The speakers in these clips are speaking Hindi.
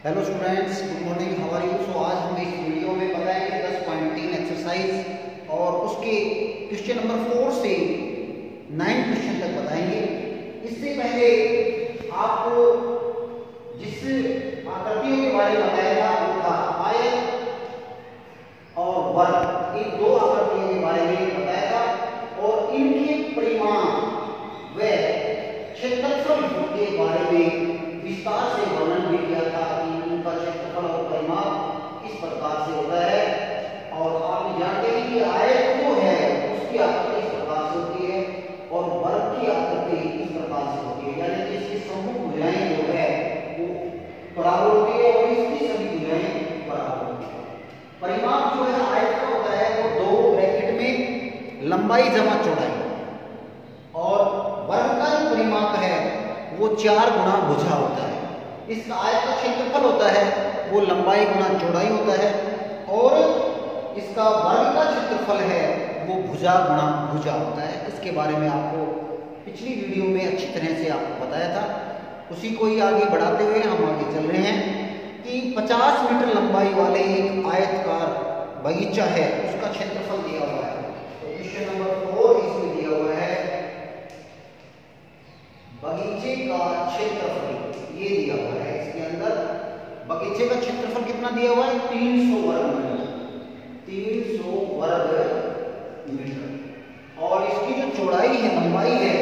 Hello students, good morning, how are you. So आज हम इस वीडियो में बताएंगे 10.3 एक्सरसाइज और उसके क्वेश्चन नंबर 4 से 9 क्वेश्चन तक बताएंगे। इससे पहले आपको जिस आकृतियों के बारे में बताया था वो था आयत और वर्ग। इन दो आकृतियों के बारे में बताया था और इनके परिमाण व क्षेत्रफल के बारे में विस्तार से वर्णन भी किया था कि उनका क्षेत्रफल और परिमाप इस प्रकार से होता है। और आप जानते हैं कि आयत जो है उसकी आकृति इस प्रकार से होती है और वर्ग की आकृति इस प्रकार से होती है, यानी कि इसकी समूह भुजाएं जो है वो बराबर होती है और इसकी सभी भुजाएं बराबर होती है। परिमाप जो है आयत का होता है वो 2 ब्रैकेट में लंबाई जमा चौड़ाई, और वर्ग का जो परिमाप है वो 4 गुना भुजा होता है। इस आयत का क्षेत्रफल होता है वो लंबाई गुना चौड़ाई होता है और इसका वर्ग का क्षेत्रफल है वो भुजा गुना भुजा होता है। इसके बारे में आपको पिछली वीडियो में अच्छी तरह से आपको बताया था। उसी को ही आगे बढ़ाते हुए हम आगे चल रहे हैं कि 50 मीटर लंबाई वाले एक आयतकार बगीचा है, उसका क्षेत्रफल दिया हुआ है। तो क्वेश्चन नंबर 4 इसमें दिया हुआ है बगीचे का क्षेत्रफल, ये दिया हुआ है। इसके अंदर बगीचे का क्षेत्रफल कितना दिया हुआ है? 300 वर्ग मीटर, 300 वर्ग मीटर। और इसकी जो चौड़ाई है, लंबाई है,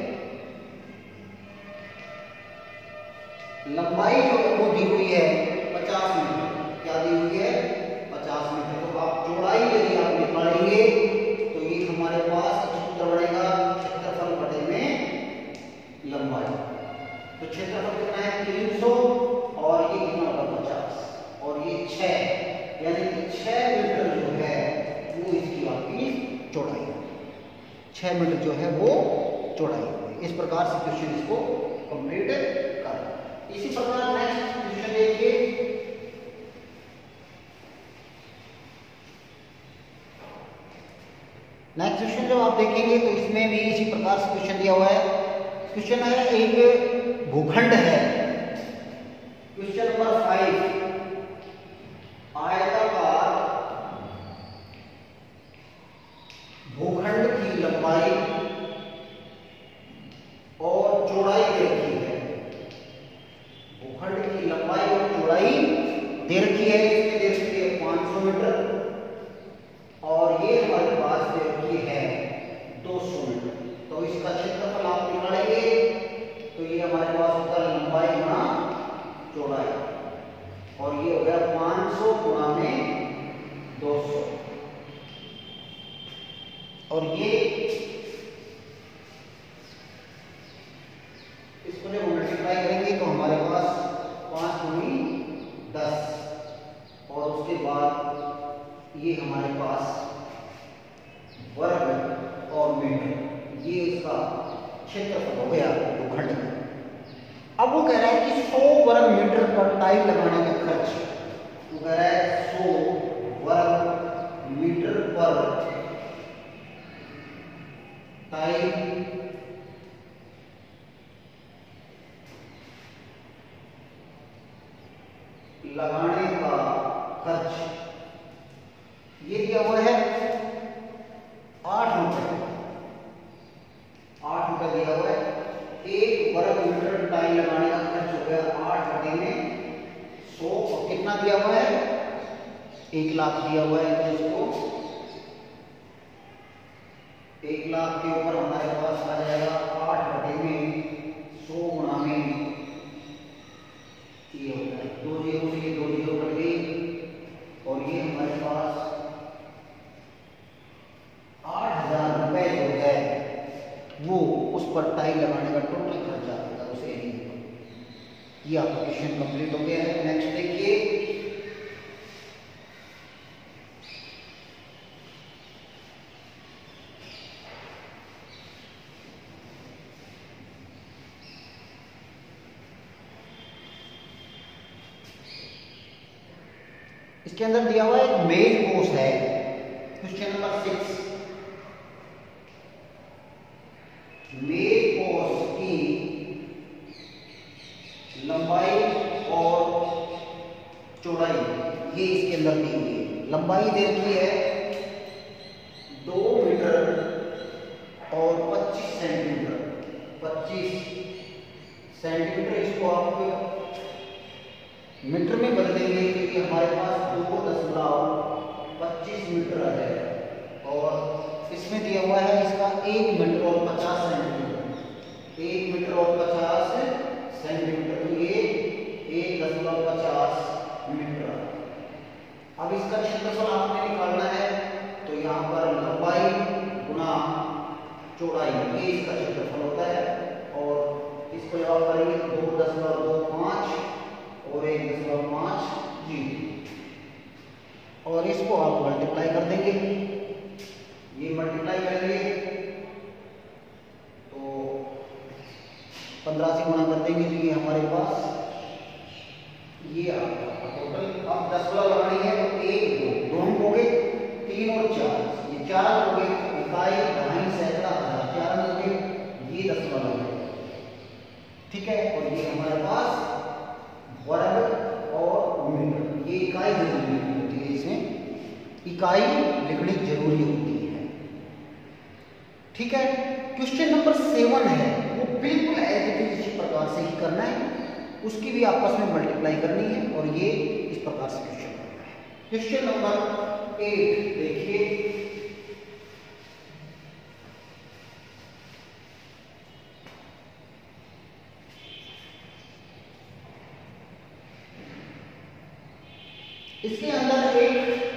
लंबाई जो है वो दी हुई है 50 मीटर। क्या दी हुई है? 50 मीटर। तो आप चौड़ाई यदि आप निकालेंगे तो ये हमारे पास सूत्र बनेगा क्षेत्रफल बटे में लंबाई। तो क्षेत्रफल कितना है? 300 और ये कितना होगा? 50 और ये 6, यानी कि 6 मीटर जो है वो इसकी आपकी चौड़ाई है। 6 मीटर जो है वो चौड़ाई है। इस प्रकार से क्वेश्चन इसको कंप्लीट कर। इसी प्रकार नेक्स्ट क्वेश्चन देखिए। नेक्स्ट क्वेश्चन जब आप देखेंगे तो इसमें भी इसी प्रकार से क्वेश्चन दिया हुआ है। क्वेश्चन है एक भूखंड है। क्वेश्चन नंबर 5, आयताकार भूखंड की लंबाई और चौड़ाई दे रखी है। भूखंड की लंबाई और चौड़ाई दे रखी है। इसमें दे रखी है 500 मीटर और ये हमारे पास दे रखी है 200 मीटर। तो इसका क्षेत्रफल आप निकालेंगे तो ये हमारे पास होता है लंबाई गुना चौड़ाई और ये हो गया 500 गुना में 200 और ये इसको जब मल्टीप्लाई करेंगे तो हमारे पास 5 दूनी 10 और उसके बाद ये हमारे पास वर्ग और मीटर, ये इसका क्षेत्रफल हो गया भूखंड का। अब वो कह रहा है कि 100 वर्ग मीटर पर टाइल लगाने का खर्च, वो कह रहा है 100 वर्ग मीटर पर टाइल लगाने का खर्च, ये दिया हुआ है 8 रुपए। 8 रुपए दिया हुआ है। 1 वर्ग मीटर टाइल लगाने का खर्च हो गया 8 बटे में 100। और कितना दिया हुआ है? 1 लाख दिया हुआ है। तो इसको 1 लाख के ऊपर हमारे पास आ जाएगा 8 बटे में 100 गुना में ये होता है 2 जीरो से 2 जीरो कट गई और ये हमारे पास 8000 रुपए जो है वो उस पर टाइल लगाने का टोटल खर्चा आएगा उस एरिया पर। ये आपका क्वेश्चन कंप्लीट हो गया है। नेक्स्ट देखिए। इसके अंदर दिया हुआ एक मेज पोस है। क्वेश्चन नंबर 6, मेज पोस की लंबाई और चौड़ाई ये इसके अंदर दी हुई है। लंबाई दे रखी है 2 मीटर और 25 सेंटीमीटर। 25 सेंटीमीटर इसको आप मीटर में बदल देंगे क्योंकि हमारे पास 2.25 मीटर है और इसमें दिया हुआ है इसका 1 मीटर और 50 सेंटीमीटर। 1 मीटर और 50 सेंटीमीटर तो ये 1.50 मीटर। अब इसका क्षेत्रफल आपने निकालना है तो यहाँ पर लंबाई गुना चौड़ाई ये इसका क्षेत्रफल होता है और इसको जब आप करेंगे 2.25 और 1.5 जी और इसको आप मल्टीप्लाई कर देंगे। ये मल्टीप्लाई करेंगे तो 15 से गुणा कर देंगे तो ये हमारे पास ये आपका टोटल। अब 10 लगानी है तो 1 2 हम हो गए 3 और 4 ये 4 हो गए इकाई दहाई सैकड़ा 4 हो गए ये 10 लगाना है। ठीक है और ये हमारे पास वर्ग और मीटर ये इकाई जरूरी होती है। इसमें इकाई लिखनी जरूरी होती है। ठीक है। क्वेश्चन नंबर 7 है वो बिल्कुल इसी प्रकार से ही करना है। उसकी भी आपस में मल्टीप्लाई करनी है और ये इस प्रकार से क्वेश्चन करना है। क्वेश्चन नंबर 8 देखिए। इसके अंदर एक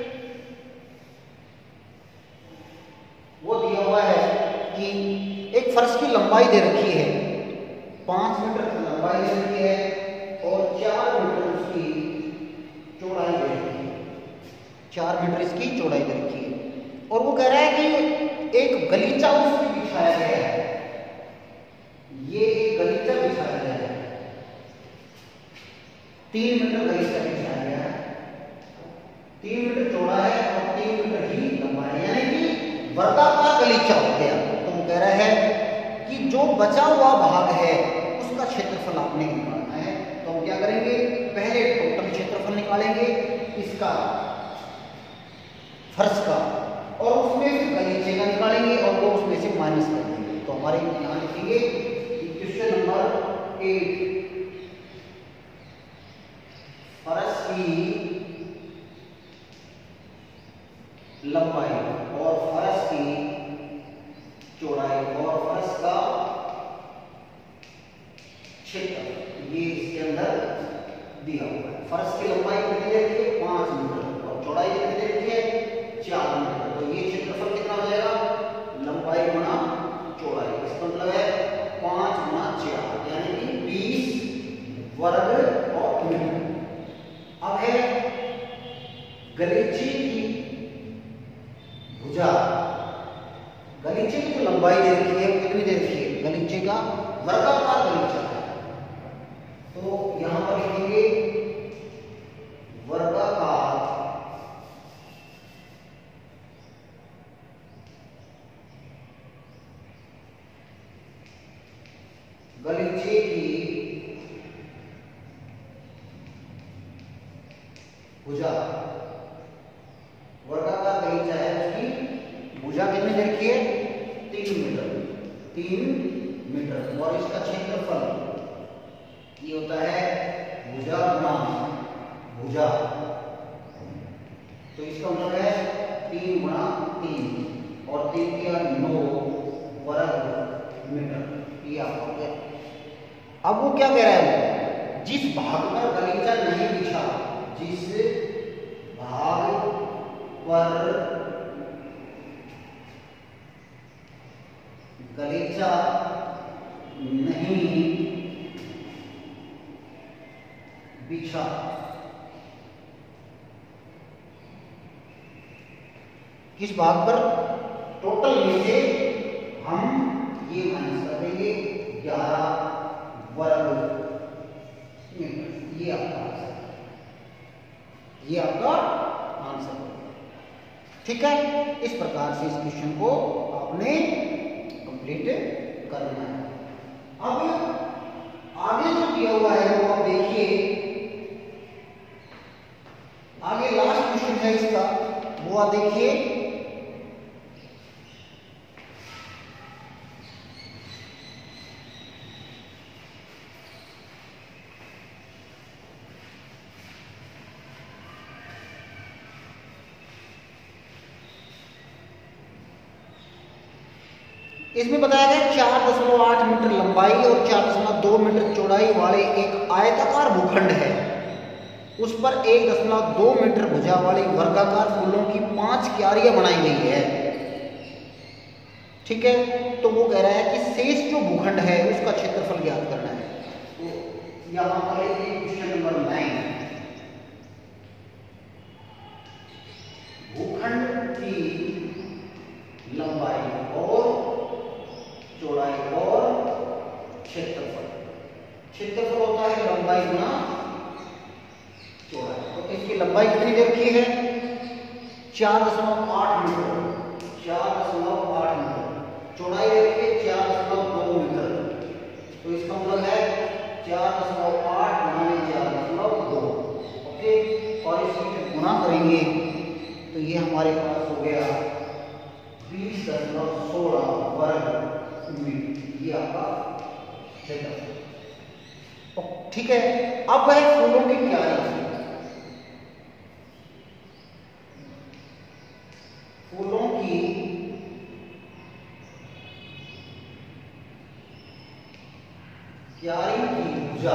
वो दिया हुआ है कि एक फर्श की लंबाई दे रखी है 5 मीटर की लंबाई दे रखी है और 4 मीटर उसकी चौड़ाई दे रखी है। 4 मीटर इसकी चौड़ाई दे रखी है और वो कह रहा है कि एक गलीचा उसमें बिछाया गया है। ये एक गलीचा बिछाया गया है 3 मीटर गलीचा बिछाया गया है। 3 मीटर चौड़ा है और 3 मीटर ही लंबा है यानी कि वर्गाकार गलीचा हो गया। तो वो कह रहा है कि जो बचा हुआ भाग है उसका क्षेत्रफल आपने निकालना है। तो हम क्या करेंगे पहले टोटल क्षेत्रफल निकालेंगे इसका फर्श का और उसमें गलीचे का निकालेंगे और वो उसमें से माइनस कर देंगे। तो हमारे यहाँ लिखेंगे क्वेश्चन नंबर 8 फर्श की लंबाई और फर्श की चौड़ाई और फर्श का क्षेत्र ये इसके अंदर दिया हुआ है। फर्श की लंबाई कितनी दे रखी है 5 मीटर और चौड़ाई कितनी दे रखी है 4 मीटर। तो ये क्षेत्रफल कितना हो जाएगा लंबाई गुना चौड़ाई। इसका मतलब है 5 गुना 4 यानी कि 20 वर्ग और मीटर। अब है गलीचे की भुजा। गलीचे की जो लंबाई दे रखी है कितनी दे रखी है गलीचे का वर्गाकार गलीचा है। तो यहां पर लिखेंगे वर्गाकार गलीचे की भुजा। वर्गाकार गलीचा है उसकी भुजा कितनी दे रखी है 3 मीटर। 3 मीटर और इसका क्षेत्रफल ये होता है भुजा गुना भुजा। तो इसका मतलब है 3 गुना 3 और 3 के 9 वर्ग मीटर। ये आपको हो गया। अब वो क्या कह रहा है जिस भाग पर गलीचा नहीं बिछा जिस भाग पर गलीचा नहीं बिछा किस भाग पर टोटल में से हम ये माइनस कर देंगे 11 वर्ग मीटर। ये आपका आंसर होगा। ठीक है। इस प्रकार से इस क्वेश्चन को आपने कंप्लीट करना है। अब आगे जो दिया हुआ है वो आप देखिए बात देखिए, इसमें बताया गया 4.8 मीटर लंबाई और 4.2 मीटर चौड़ाई वाले एक आयताकार भूखंड है। उस पर 1.2 मीटर भुजा वाली वर्गाकार फूलों की 5 क्यारियां बनाई गई है। ठीक है, तो वो कह रहा है कि शेष जो भूखंड है उसका क्षेत्रफल ज्ञात करना है। तो यहां पर क्वेश्चन नंबर 9, भूखंड की लंबाई और चौड़ाई और क्षेत्रफल। क्षेत्रफल होता है लंबाई गुना चौड़ाई। तो इसकी लंबाई कितनी दे रखी है? 4.8 मीटर, 4.8 मीटर। चौड़ाई दे रखी है 4.2 मीटर। तो इसका मतलब है 4.8 गुना 4.2। ओके, और इसकी जब गुना करेंगे तो ये हमारे पास हो गया 20.16 वर्ग मीटर। ये आपका क्षेत्रफल। ठीक है, अब वह फूलों की क्यारी, फूलों की क्यारी की भुजा,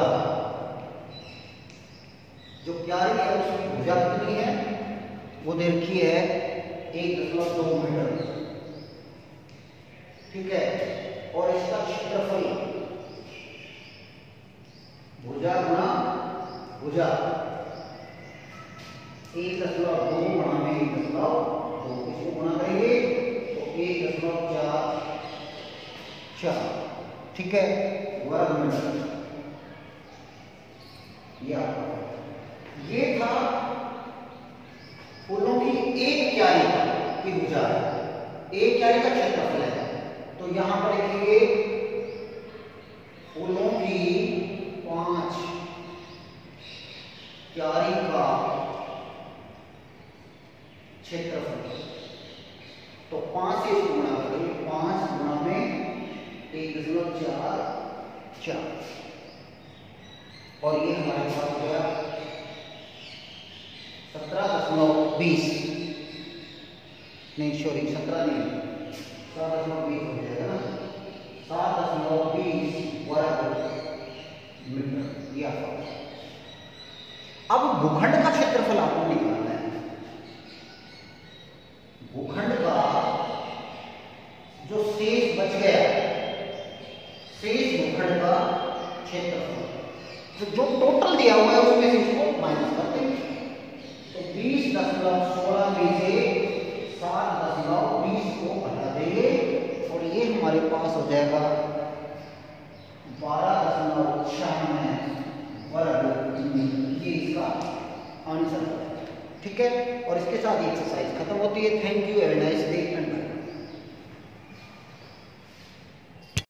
जो क्यारी है उसकी भुजा कितनी है? वो दे रखी है 1.2 मीटर। ठीक है, और इसका क्षेत्रफल भुजा गुना भुजा 1.2 गुना में 1.2, इसको गुना करेंगे तो 1.44। ठीक है, वर्ग मीटर। ये था फूलों की एक क्यारी की भुजा, एक क्यारी का क्षेत्रफल है। तो यहां पर लिखेंगे फूलों की 5 क्यारी का क्षेत्रफल। तो 5 से इसको गुणा करेंगे, 5 गुणा में 1.44, और ये हमारे पास हो गया 17.20, नहीं सॉरी 17 नहीं, 7.20 हो जाएगा ना, 7.20 वर्ग मीटर। ये अब भूखंड का क्षेत्रफल आपको निकालना है। भूखंड का जो शेष बच गया, शेष भूखंड का क्षेत्रफल, तो जो टोटल दिया हुआ है उसमें से इसको माइनस कर देंगे। तो 20.16 में से 7.20 को हटा देंगे और ये हमारे पास हो जाएगा 12.96 वर्ग मीटर। ये इसका आंसर है। ठीक है, और इसके साथ ये एक्सरसाइज खत्म होती है। Thank you, have a nice day.